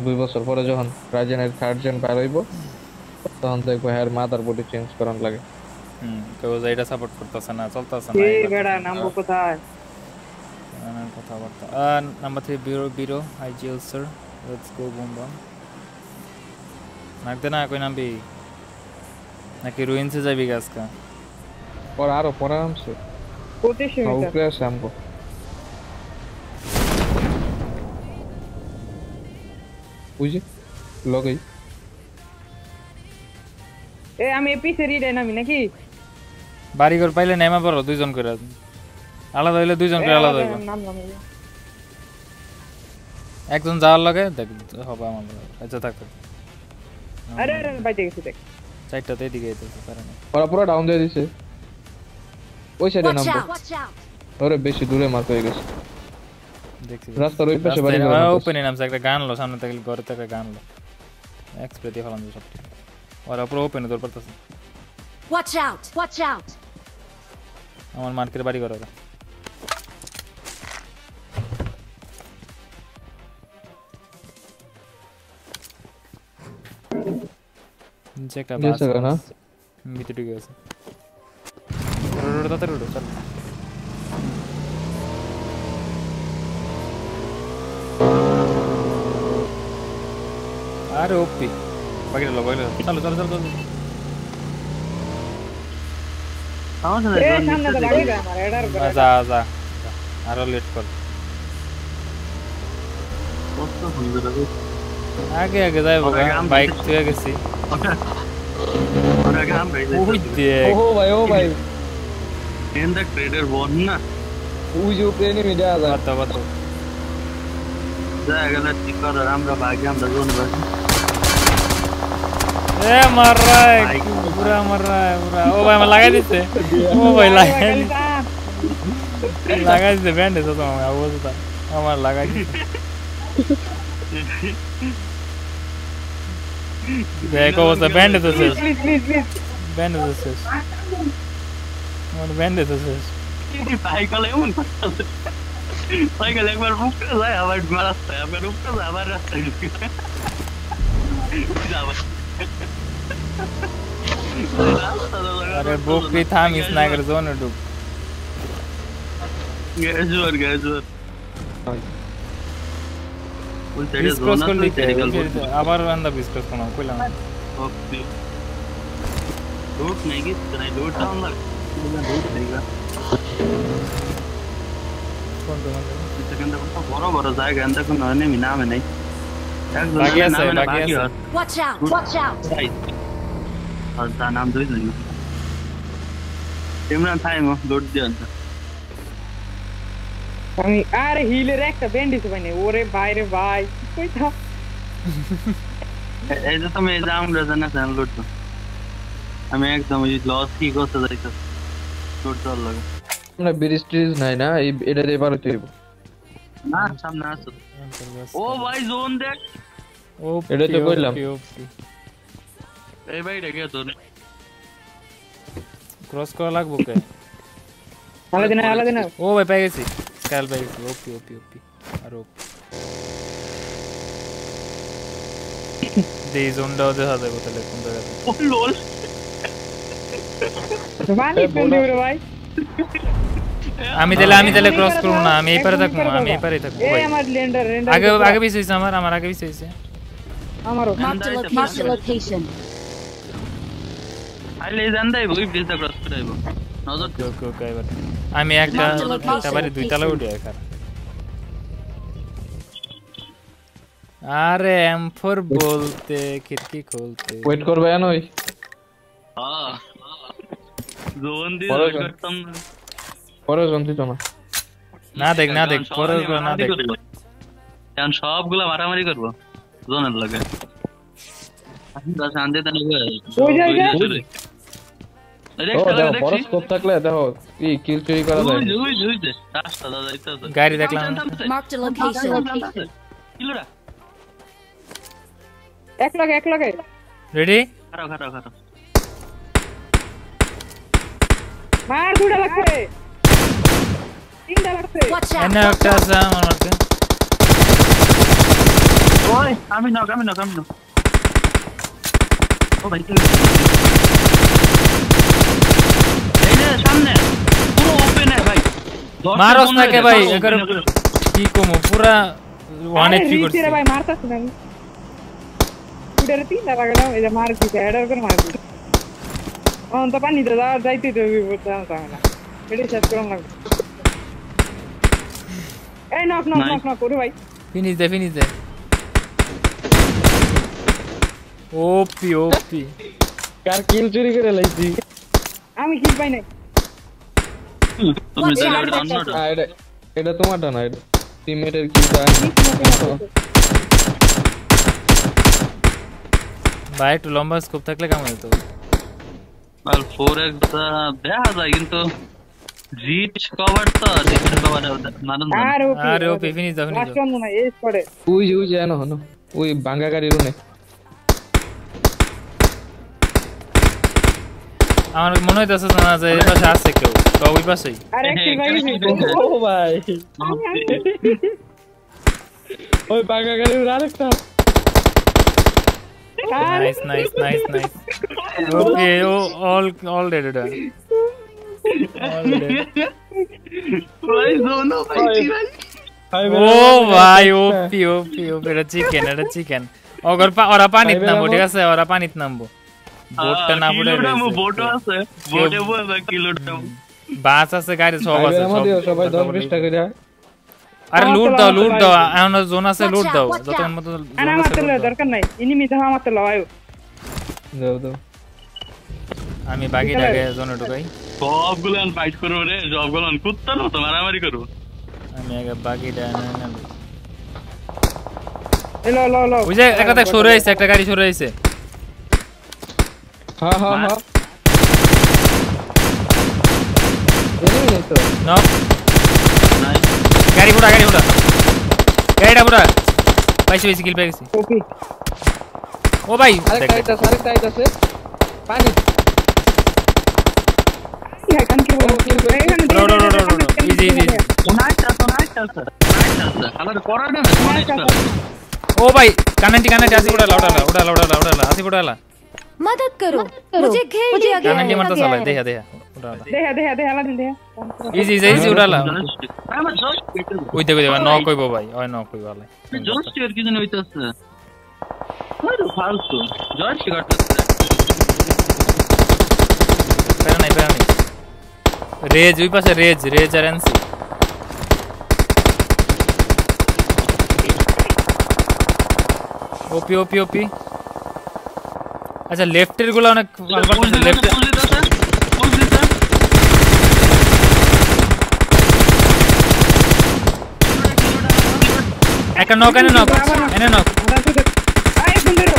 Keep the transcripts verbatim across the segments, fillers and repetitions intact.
দুই বছর পরে যখন রাইজেনের থার্ড জেন পার হইব তখন দেখবো হ্যার মাদারবোর্ড চেঞ্জ করার লাগে। হুম কেউ এটা সাপোর্ট করতেছে না, চলতেছে না এই বেড়া নামবো কোথায়? নানান কথাবার্তা। নাম্বার থ্রি বিরো বিরো hi GL sir, let's go boom bam. নাকতে না কই নামবি নাকি রুইন্সে যাবি গাছকা? और आरो परा नामছে পঁচিশ মিটার উপরে আছে আমগো। বুঝি লগই এ আমি পিছে রিডে নামি নাকি? বাড়ি ঘর পাইলে নেমা পড়ো দুইজন করে, আলাদা হইলে দুইজন করে আলাদা হইব। নাম নাম একজন যাওয়ার লাগে দেখ হবে আমাদের আচ্ছা থাক। আরে আরে বাইতে গেছি দেখ সাইডটাতে এদিকে আইতেছে পারে না ওরা পুরো ডাউন দিয়ে দিছে ওই সাইডে নামবো। ওরে বেশি দূরে মার হয়ে গেছে দেখছি রাস্তার ওই পাশে বাড়ি ঘর ওপেনে নামছে একটা গান লো সামনে থেকে ঘরে থেকে গান লো এক্সপ্রে দিয়ে ফলান সব ঠিক ওরা পুরো ওপেনে দৌড় পড়তেছে। ওয়াচ আউট ওয়াচ আউট আমার মার্কের বাড়ি ঘর ওরা চেক আপ আছে না ভিতরে ঢুকে গেছে। রোড তাতে রোড চল আরে ওপি বাকি লো বাকি লো চলো চলো চলো চলো আও না এ সামনে তো গাড়ি গা আমার এডার করে যা যা আরো লেট কর কত সুন্দর আছে আগে আগে যাইবো বাইক তুই গেছি ওরা গাম ভাই ওই দেখ ও ভাই ও ভাই এন্ড দ্য ট্রেডার বন না ওই যে প্লেনে মিডা আছে বাতা বাতা যা গেল ঠিক করে আমরা ভাগে আমরা জোন ভাই এ মার रहा है पूरा मर रहा है पूरा ओ भाई मैं लगा दिसे ओ भाई लगा लगा दिसे बैंड तो मैं आवाज था हमार लगा देखो वो सब बैंड तो से প্লিজ প্লিজ প্লিজ बैंड तो से और बैंड तो से সাইকেল এমন সাইকেল একবার মুখে যায় আবার রাস্তায় আবার উপরে যায় আবার রাস্তায় যাও अरे बुक भी था मिस नागर जोन डूब गैजुअर गैजुअर उन साइड डिस्कस जोन कर ली टेक्निकल আবার বান্দা ডিসকাস করলাম কইলাম ओके लूट नहीं की नहीं लूट डाउन लग लूट देगा কোন তো সেকেন্ড তো বড় বড় জায়গা এন্ড কোন এনিমি নামে নাই একজন বাকি আছে নামে বাকি আছে ওয়াচ আউট ওয়াচ আউট আর তার নাম দুই জন ইমরান থাইমো লুট দিও না আমি আরে হিলের একটা ব্যান্ডেজ বানাই ওরে ভাই রে ভাই কই থা এই যে তুমি জাম রাজা না জান লুট আমি একদম এই লস কি করতে যাইতো লুট চল লাগে আমরা ব্রিজ ট্রিজ নাই না এই এটা দিয়ে পার হইতে হইব না সামনে আসো ও ভাই জোন দেখ ও এটা তো কইলাম এই ভাই রেগে তো ক্রস করা লাগবো কে আলাদা না আলাদা না ও ভাই পেয়ে গেছি স্কাইল পেয়ে গেছি ওপি ওপি ওপি আর ওপি দেই জোনটাও দেখা যাবে তাহলে কোন জায়গাতে ও লল বানি কোন দিবে ভাই আমি তাহলে আমি তাহলে ক্রস করব না আমি এই পারে থাকবো আমি এই পারে থাকবো এই ভাই আমার লেন্ডার লেন্ডার আগে আগে পিছে হইছে আমার আমার আগে পিছে হইছে আমারও marked a location আইলে জান দাই বই ব্রিজটা ক্রস করে আইবো নজর ওকে ওকে ওকে এবার আমি একটা একটা বাড়ি দুই তলা উঠে এখানে আরে এম ফোর বলতে খিড়কি খুলতে ওয়েট করবে না ওই হ্যাঁ জোন দি করতাম পরে জন্তি তো না না দেখ না দেখ পরে না দেখ এখন সবগুলা মারামারি করব জোনের লাগে দা শান্তি তো লাগবে ওই যে ও দেখো বড় স্কোপ থাকলে দেখো কি কিল চুরি করা যায় ওই ওই ওই দে রাস্তা দাদা এটা তো গাড়ি দেখলাম marked a location কিলোরা এক লগে এক লগে রেডি খারাপ খারাপ খারাপ মার দুটা লাগছে তিনটা লাগছে watch এনে out একটা আছে আমার মারতে ওই আমি নক আমি নক আমি নক ও ভাই এই যে সামনে পুরো ওপেন है ভাই মারস না কে ভাই এর কি কমু পুরা ওয়ান এইচ পি করছি রে ভাই মারতাছ না উড়ে তিন লাগালাম এই যে মার কি এডার করে মার দি অন তো পানি দাদা যাইতে দেবি বলতে না এডি সেট করম লাগবে এই নক নক নক নক করে ভাই ফিনিশ দে ফিনিশ দে ওপি ওপি কার কিল চুরি করে লাইছি আমি কিল পাই নাই তুমি তো গাড়ি অন্য আ এটা এটা তোমারটা না এটা টিমমেটের কিলটা ভাই একটু লম্বা স্কোপ থাকলে কাম হতো আর ফোর একটা দেখা যায় কিন্তু রিচ কভার তো রিচ কভার মারুন না আর ওপি আরে ওপি ফিনিশ দাও ফিনিশ লাস্ট ওয়ান না এই পড়ে ওই যে ওই যে জানো হনো ওই বাঙ্গা গাড়ির ওনে আমার মনে হইতাছে না যে এই পাশে আছে কেউ তো ওই পাশেই আরে কি ভাই ও ভাই ওই বাঙ্গা গাড়ির আরেকটা nice nice nice nice okay ও অল অল ডেড এটা অল ডেড ভাই জোনো ভাই ভাই ও ভাই ওপি ওপি ওপি এটা চিকেন এটা চিকেন ওগর পা ওরা পানিত নামবো ঠিক আছে ওরা পানিত নামবো বোটটা না পড়ে কিলোটা বোট আছে বোটে বলবা কিলোটা বাস আছে গাড়ি সব আছে ভাইবের মধ্যে সবাই দশ বিশ টাকা করে আরে লুট দাও লুট দাও এখন জোন আছে লুট দাও যতক্ষণ মত আনা মারতে দরকার নাই এনিমি তো মারতে লয় দাও দাও আমি বাকি আগে জোনে ঢুকাই সবগুলান ফাইট করব রে সবগুলান কুত্তার মতো মারামারি করব আমি আগে বাকি ডানা না এলো লো লো ওই যে একটা দেখ সরে আইছে একটা গাড়ি সরে আইছে হ্যাঁ হ্যাঁ হ্যাঁ এনিমি নেই তো নো নাই গাড়ি পুরা গাড়ি পুরা গাড়িটা পুরা পাইছি পাইছি কিল পাইছি ওপি ও ভাই আরেকটা আইতাছে আরেকটা আইতাছে পানি ইয়া কান কি বল রো রো রো রো ইজি ইজি নাইটা তো নাইটা স্যার নাইটা আমার পড়া না ओ भाई कानंटी कानंटी आसी उड़ाला उड़ाला उड़ाला उड़ाला उड़ाला आसी उड़ाला मदद करो मुझे घेर दिया गया कानंटी है मरता साला देखा देखा उड़ाला দেয়া দেয়া দেয়া লাগি দেয়া इजी इजी इजी उड़ाला আমার জোশ ওই দেখো দেখো নক কইবো ভাই ওই নক কইবো ভাই জোশ এর কি জানি হইতাছে আরে ফালতু জোশ কি করতেছে পেরা নাই পেরা নাই রেজ ওই পাশে রেজ রেজ আর এনসি ওপি ওপি ওপি আচ্ছা লেফটের গুলো অনেক আলবার্ট লেফট একটা নক এনে নক এনে নক আই একদম ধরো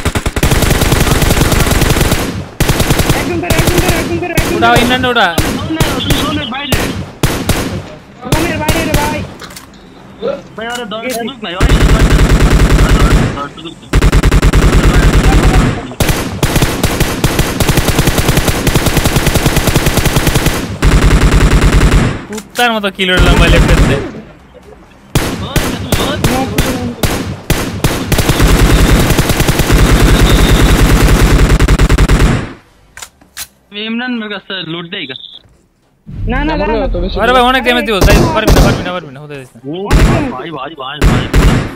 একদম ধরো একদম ধরো একদম ধরো উড়াও ইন্ডিয়ান উড়া জোনের বাইরে জোনের বাইরে রে ভাই ভাই আরে দশ সুযোগ নাই দশ সুযোগ কুত্তার মতো কিলোর লম্বা লেফটেতে ইমরান মেরে কাছে লুট দেই গা না না দাঁড়া না আরে ভাই অনেক ড্যামেজ দিও যাই পারবি না পারবি না পারবি না হতে দিস না ভাই ভাই ভাই ভাই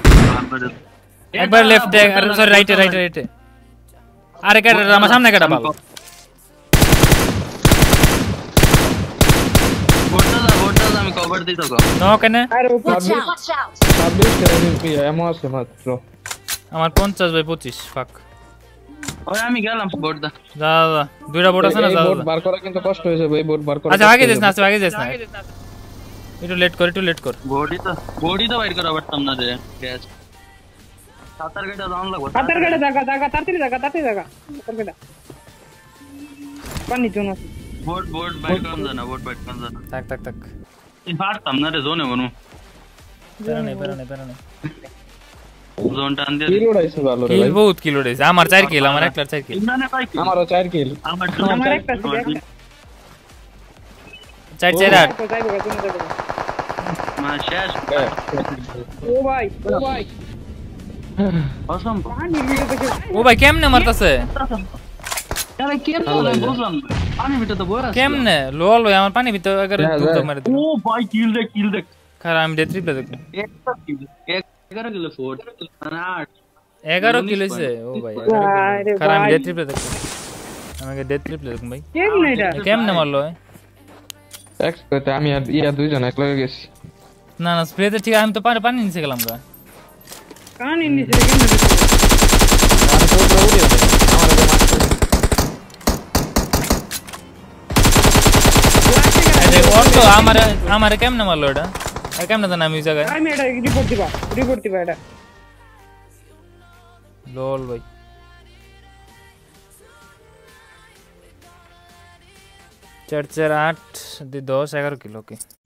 একবার লেফটে আর সরি রাইটে রাইটে রাইটে আরে কাটা আমার সামনে কাটা পাল বোটটা দা বোটটা দা আমি কভার দিই তোকে নো কেন আরে OP Watch out! Watch out! ছাব্বিশ এমপি এমন আছে মাত্র আমার পঞ্চাশ বাই পঁচিশ ফাক ওই আমি গেলাম বোট দা যা যা দুইটা বোট আছে না এই যা বোট বার করা কিন্তু কষ্ট হয়েছে ভাই বোট বার করা আচ্ছা আগে যাস না আচ্ছা আগে যাস না একটু লেট কর একটু লেট কর বডি তো বডি তো বাইর করা পারতাম না রে গ্যাস সাতার গাড়িটা দাম লাগবে সাতার গাড়ি জায়গা জায়গা তাড়াতাড়ি জায়গা তাড়াতাড়ি জায়গা সাতার গাড়ি পানি জোন আছে বোট বোট বাইর করন জানা বোট বাইর করন জানা থাক থাক থাক এই পারতাম না রে জোনে বনু পেরা নেই পেরা নেই পেরা নেই জোন টান দিয়ে কিল উড়াইছে ভালো রে কিল ভাই বহুত কিল উড়াইছে আমার চার কিল আমার একলার চার কিল ইমরানে পাই কি আমারও চার কিল আমার আমার একটা আছে চার চার আট তো যাইবো জোন যাইবো মা শেষ ও ভাই ও ভাই অসম্ভব পানির ভিতরে তো ও ভাই কেমনে মারতাছে আরে কেন বলে বুঝলাম না। পানি ভিতরে তো বই আছে কেমনে লোল ভাই আমার পানি ভিতর এগারো হ্যাঁ, দুটো হ্যাঁ। মারে ও দিল ভাই কিল দেখ কিল দেখ খারাপ আমি ডেথ রিপ্লে দেখব একটা কিল এক এগারো কিলো ফোর মানে আট এগারো কিল হইছে ও ভাই আরে খারাপ আমি ভাই ডেথ রিপ্লে দেখব আমাকে ডেথ রিপ্লে দেখব ভাই কেমনে এটা কেমনে মারলো এ? এক্স করতে আমি আর ইয়া দুইজন এক লগে গেছি না না স্প্রেতে ঠিক আমি তো পানি পানি নিচে গেলাম গা কান ইনি সে কেমনে দেখো আমি তো উপরে উড়ে গেছি আমার তো মারতে এই দেখ ওর তো আমার আমার কেমনে মারলো এটা আর কেমনে জানা আমি ওই জায়গায় আমি এটা রিপোর্ট দিবা রিপোর্ট দিবা এটা লোল ভাই চার চার আট দুই দশ এগারো কিলো ওকে